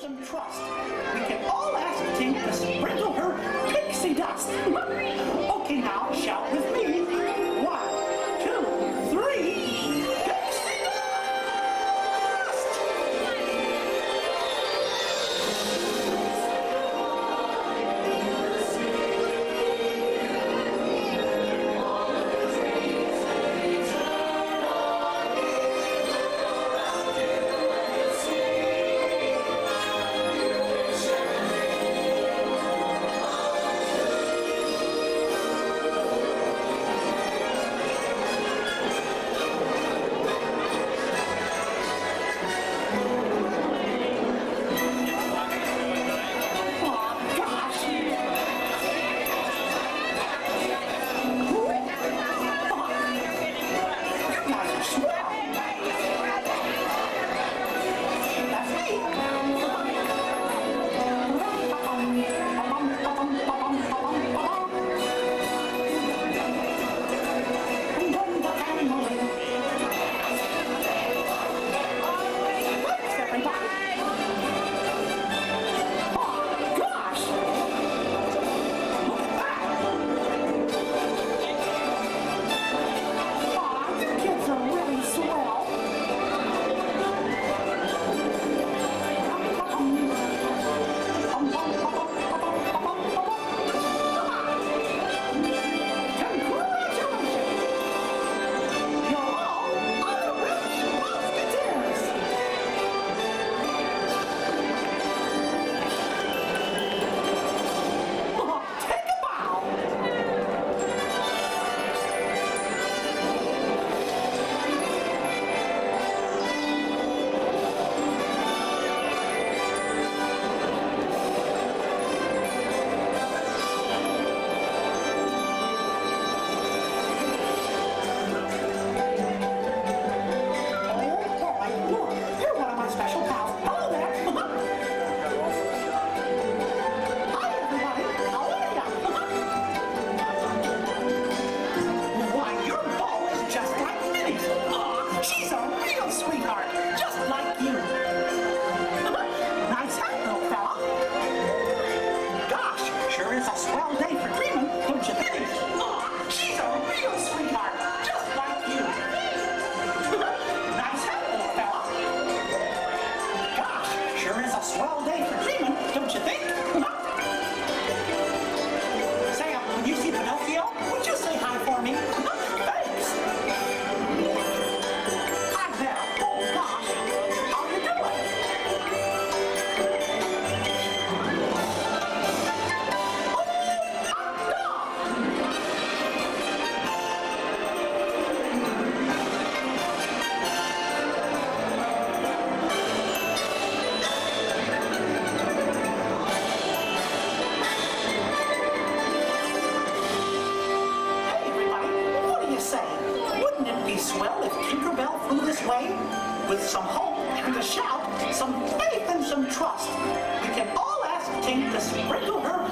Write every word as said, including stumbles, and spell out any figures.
some trust. We can all ask Tink to sprinkle her pixie dust. Okay, now shout with me. One, two, three. Pixie dust! She's a real sweetheart, just like you. Nice hat, little fella. Gosh, sure is a swell day for dreaming, don't you think? Aw, she's a real sweetheart, just like you. Nice hat, little fella. Gosh, sure is a swell day for dreaming, don't you think? Sam, when you see Pinocchio, would you say hi for me? Thanks. Swell if Tinkerbell flew this way? With some hope and a shout, some faith and some trust, we can all ask Tink to sprinkle her